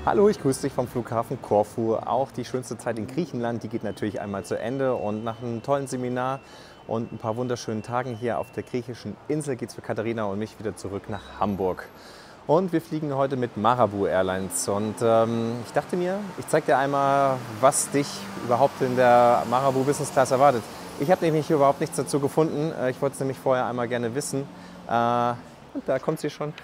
Hallo, ich grüße dich vom Flughafen Korfu. Auch die schönste Zeit in Griechenland, die geht natürlich einmal zu Ende. Und nach einem tollen Seminar und ein paar wunderschönen Tagen hier auf der griechischen Insel geht es für Katharina und mich wieder zurück nach Hamburg. Und wir fliegen heute mit Marabu Airlines. Und ich dachte mir, ich zeige dir einmal, was dich überhaupt in der Marabu Business Class erwartet. Ich habe nämlich überhaupt nichts dazu gefunden. Ich wollte es nämlich vorher einmal gerne wissen. Und da kommt sie schon.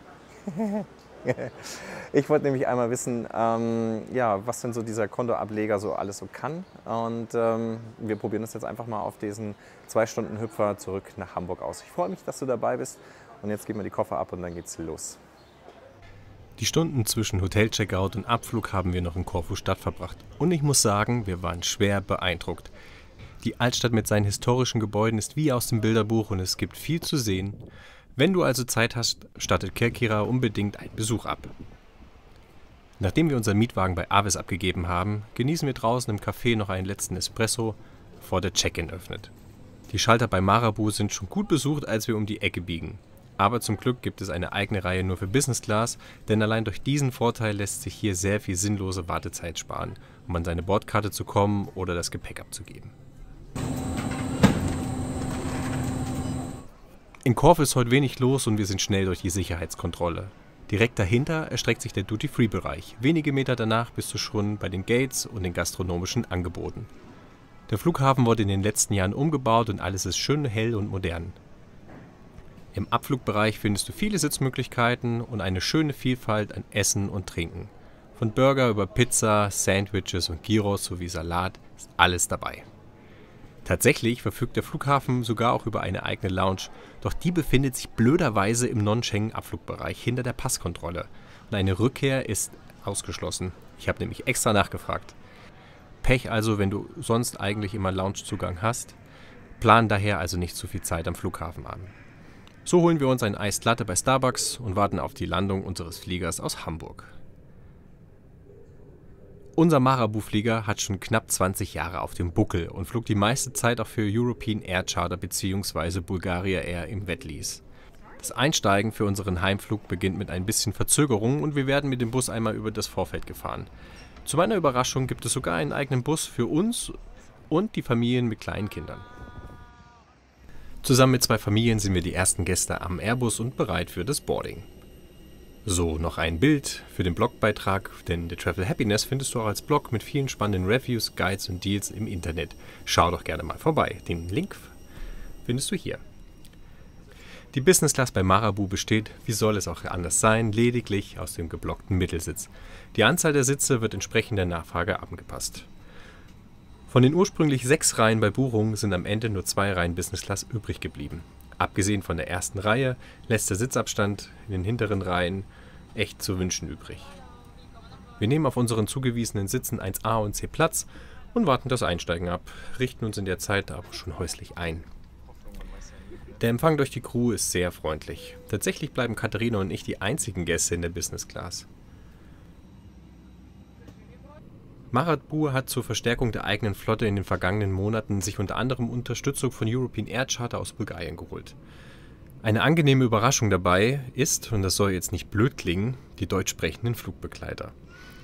Ich wollte nämlich einmal wissen, ja, was denn so dieser Kontoableger so alles so kann. Und wir probieren das jetzt einfach mal auf diesen 2-Stunden-Hüpfer zurück nach Hamburg aus. Ich freue mich, dass du dabei bist. Und jetzt geben wir die Koffer ab und dann geht's los. Die Stunden zwischen Hotel-Checkout und Abflug haben wir noch in Korfu-Stadt verbracht. Und ich muss sagen, wir waren schwer beeindruckt. Die Altstadt mit seinen historischen Gebäuden ist wie aus dem Bilderbuch und es gibt viel zu sehen. Wenn du also Zeit hast, stattet Kerkyra unbedingt einen Besuch ab. Nachdem wir unseren Mietwagen bei Avis abgegeben haben, genießen wir draußen im Café noch einen letzten Espresso, bevor der Check-in öffnet. Die Schalter bei Marabu sind schon gut besucht, als wir um die Ecke biegen. Aber zum Glück gibt es eine eigene Reihe nur für Business Class, denn allein durch diesen Vorteil lässt sich hier sehr viel sinnlose Wartezeit sparen, um an seine Bordkarte zu kommen oder das Gepäck abzugeben. In Korfu ist heute wenig los und wir sind schnell durch die Sicherheitskontrolle. Direkt dahinter erstreckt sich der Duty-Free-Bereich. Wenige Meter danach bist du schon bei den Gates und den gastronomischen Angeboten. Der Flughafen wurde in den letzten Jahren umgebaut und alles ist schön hell und modern. Im Abflugbereich findest du viele Sitzmöglichkeiten und eine schöne Vielfalt an Essen und Trinken. Von Burger über Pizza, Sandwiches und Gyros sowie Salat ist alles dabei. Tatsächlich verfügt der Flughafen sogar auch über eine eigene Lounge, doch die befindet sich blöderweise im Non-Schengen-Abflugbereich hinter der Passkontrolle und eine Rückkehr ist ausgeschlossen. Ich habe nämlich extra nachgefragt. Pech also, wenn du sonst eigentlich immer Loungezugang hast. Plan daher also nicht zu viel Zeit am Flughafen an. So holen wir uns ein Iced Latte bei Starbucks und warten auf die Landung unseres Fliegers aus Hamburg. Unser Marabu-Flieger hat schon knapp 20 Jahre auf dem Buckel und flog die meiste Zeit auch für European Air Charter bzw. Bulgaria Air im Wetlease. Das Einsteigen für unseren Heimflug beginnt mit ein bisschen Verzögerung und wir werden mit dem Bus einmal über das Vorfeld gefahren. Zu meiner Überraschung gibt es sogar einen eigenen Bus für uns und die Familien mit kleinen Kindern. Zusammen mit 2 Familien sind wir die ersten Gäste am Airbus und bereit für das Boarding. So, noch ein Bild für den Blogbeitrag, denn The Travel Happiness findest du auch als Blog mit vielen spannenden Reviews, Guides und Deals im Internet. Schau doch gerne mal vorbei. Den Link findest du hier. Die Business Class bei Marabu besteht, wie soll es auch anders sein, lediglich aus dem geblockten Mittelsitz. Die Anzahl der Sitze wird entsprechend der Nachfrage angepasst. Von den ursprünglich 6 Reihen bei Buchung sind am Ende nur 2 Reihen Business Class übrig geblieben. Abgesehen von der ersten Reihe lässt der Sitzabstand in den hinteren Reihen echt zu wünschen übrig. Wir nehmen auf unseren zugewiesenen Sitzen 1a und c Platz und warten das Einsteigen ab, richten uns in der Zeit aber schon häuslich ein. Der Empfang durch die Crew ist sehr freundlich. Tatsächlich bleiben Katharina und ich die einzigen Gäste in der Business Class. Marabu hat zur Verstärkung der eigenen Flotte in den vergangenen Monaten sich unter anderem Unterstützung von European Air Charter aus Bulgarien geholt. Eine angenehme Überraschung dabei ist, und das soll jetzt nicht blöd klingen, die deutsch sprechenden Flugbegleiter.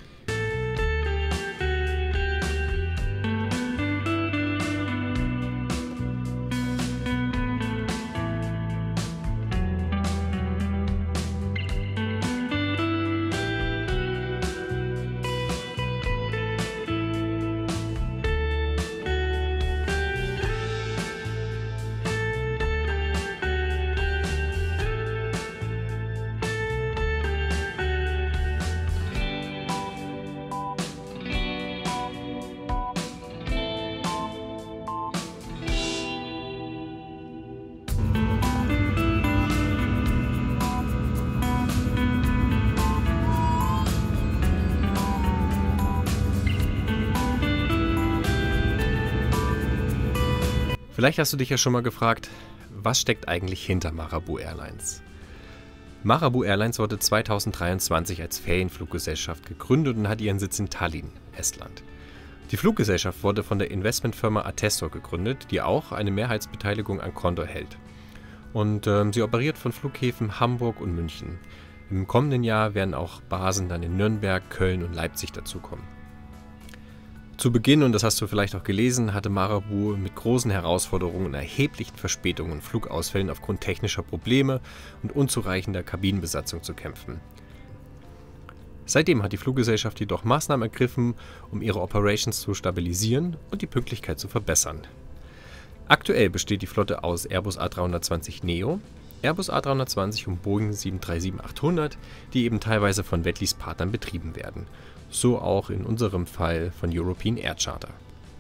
Vielleicht hast du dich ja schon mal gefragt, was steckt eigentlich hinter Marabu Airlines? Marabu Airlines wurde 2023 als Ferienfluggesellschaft gegründet und hat ihren Sitz in Tallinn, Estland. Die Fluggesellschaft wurde von der Investmentfirma Attestor gegründet, die auch eine Mehrheitsbeteiligung an Condor hält. Und sie operiert von Flughäfen Hamburg und München. Im kommenden Jahr werden auch Basen dann in Nürnberg, Köln und Leipzig dazukommen. Zu Beginn, und das hast du vielleicht auch gelesen, hatte Marabu mit großen Herausforderungen und erheblichen Verspätungen und Flugausfällen aufgrund technischer Probleme und unzureichender Kabinenbesatzung zu kämpfen. Seitdem hat die Fluggesellschaft jedoch Maßnahmen ergriffen, um ihre Operations zu stabilisieren und die Pünktlichkeit zu verbessern. Aktuell besteht die Flotte aus Airbus A320 Neo, Airbus A320 und Boeing 737-800, die eben teilweise von Wetlease-Partnern betrieben werden. So auch in unserem Fall von European Air Charter.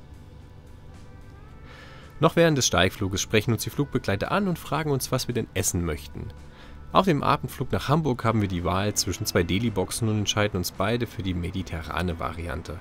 Noch während des Steigfluges sprechen uns die Flugbegleiter an und fragen uns, was wir denn essen möchten. Auf dem Abendflug nach Hamburg haben wir die Wahl zwischen 2 Deli-Boxen und entscheiden uns beide für die mediterrane Variante.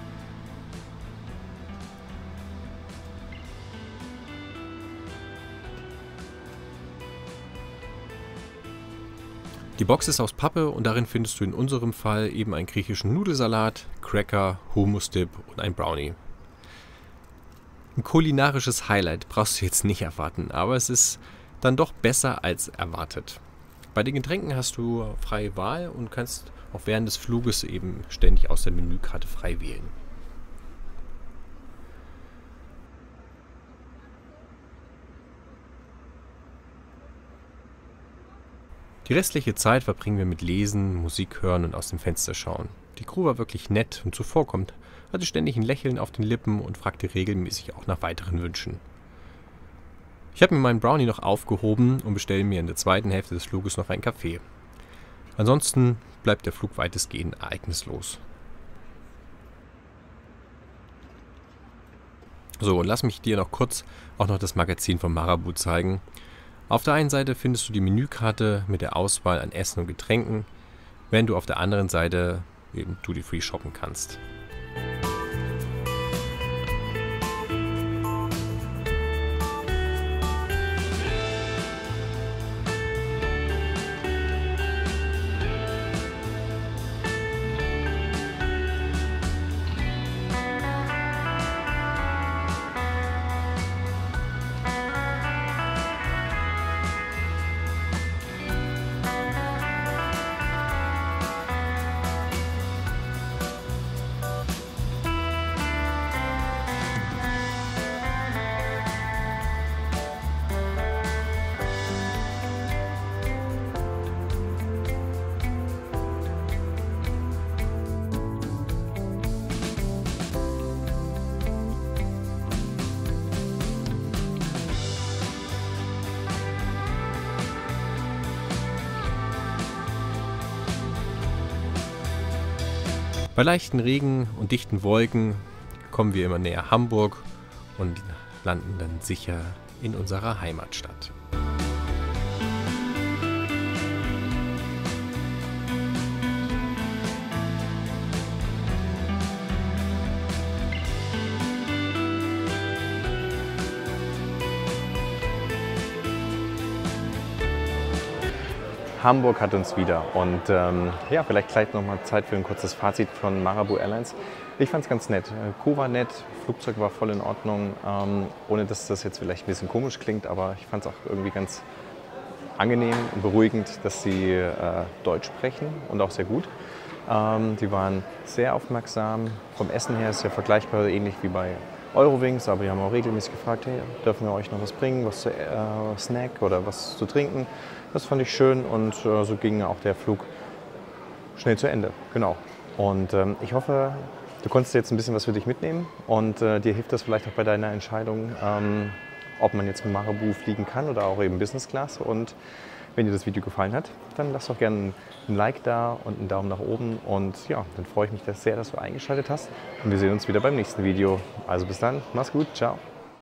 Die Box ist aus Pappe und darin findest du in unserem Fall eben einen griechischen Nudelsalat, Cracker, Hummus-Dip und ein Brownie. Ein kulinarisches Highlight brauchst du jetzt nicht erwarten, aber es ist dann doch besser als erwartet. Bei den Getränken hast du freie Wahl und kannst auch während des Fluges eben ständig aus der Menükarte frei wählen. Die restliche Zeit verbringen wir mit Lesen, Musik hören und aus dem Fenster schauen. Die Crew war wirklich nett und zuvorkommend, hatte ständig ein Lächeln auf den Lippen und fragte regelmäßig auch nach weiteren Wünschen. Ich habe mir meinen Brownie noch aufgehoben und bestelle mir in der zweiten Hälfte des Fluges noch einen Kaffee. Ansonsten bleibt der Flug weitestgehend ereignislos. So, lass mich dir noch kurz auch noch das Magazin von Marabu zeigen. Auf der einen Seite findest du die Menükarte mit der Auswahl an Essen und Getränken, während du auf der anderen Seite eben Duty-Free shoppen kannst. Bei leichten Regen und dichten Wolken kommen wir immer näher Hamburg und landen dann sicher in unserer Heimatstadt. Hamburg hat uns wieder und ja, vielleicht gleich nochmal Zeit für ein kurzes Fazit von Marabu Airlines. Ich fand es ganz nett. Crew war nett, Flugzeug war voll in Ordnung, ohne dass das jetzt vielleicht ein bisschen komisch klingt, aber ich fand es auch irgendwie ganz angenehm und beruhigend, dass sie Deutsch sprechen und auch sehr gut. Die waren sehr aufmerksam. Vom Essen her ist es ja vergleichbar, ähnlich wie bei Eurowings, aber die haben auch regelmäßig gefragt, hey, dürfen wir euch noch was bringen, was zu Snack oder was zu trinken. Das fand ich schön und so ging auch der Flug schnell zu Ende. Genau. Und ich hoffe, du konntest jetzt ein bisschen was für dich mitnehmen und dir hilft das vielleicht auch bei deiner Entscheidung, ob man jetzt mit Marabu fliegen kann oder auch eben Business Class. Und wenn dir das Video gefallen hat, dann lass doch gerne ein Like da und einen Daumen nach oben. Und ja, dann freue ich mich sehr, dass du eingeschaltet hast. Und wir sehen uns wieder beim nächsten Video. Also bis dann, mach's gut, ciao.